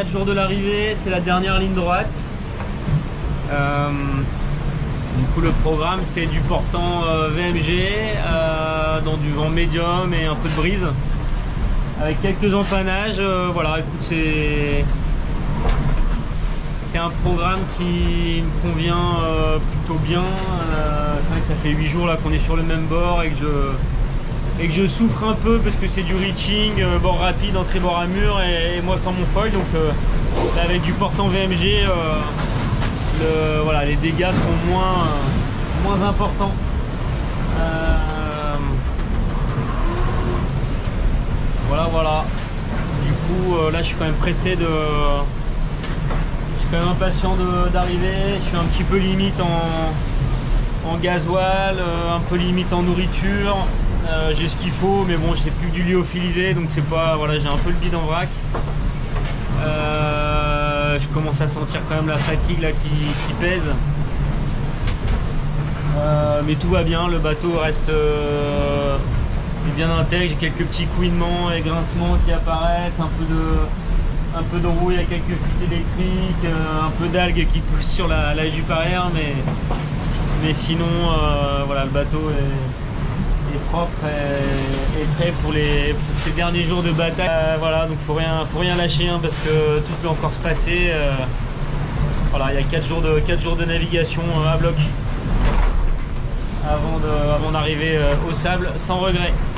4 jours de l'arrivée, c'est la dernière ligne droite. Du coup le programme c'est du portant VMG dans du vent médium et un peu de brise avec quelques empannages. Voilà, écoute, c'est un programme qui me convient plutôt bien. C'est vrai que ça fait 8 jours là qu'on est sur le même bord et que je souffre un peu parce que c'est du reaching, bord rapide, entrée bord à mur et moi sans mon foil. Donc là, avec du portant VMG, voilà, les dégâts seront moins importants. Voilà. Du coup, là, je suis quand même pressé je suis quand même impatient d'arriver. Je suis un petit peu limite en gasoil, un peu limite en nourriture. J'ai ce qu'il faut, mais bon, j'ai plus que du lyophilisé, donc c'est pas, voilà, j'ai un peu le bide en vrac. Je commence à sentir quand même la fatigue là qui pèse. Mais tout va bien, le bateau reste est bien intègre. J'ai quelques petits couinements et grincements qui apparaissent, un peu de rouille avec quelques fuites électriques, un peu d'algues qui poussent sur la jupe arrière, mais sinon voilà, le bateau est propre et prêt pour ces derniers jours de bataille. Voilà, donc faut rien lâcher hein, parce que tout peut encore se passer. Voilà, il y a 4 jours de navigation à bloc avant d'arriver au sable sans regret.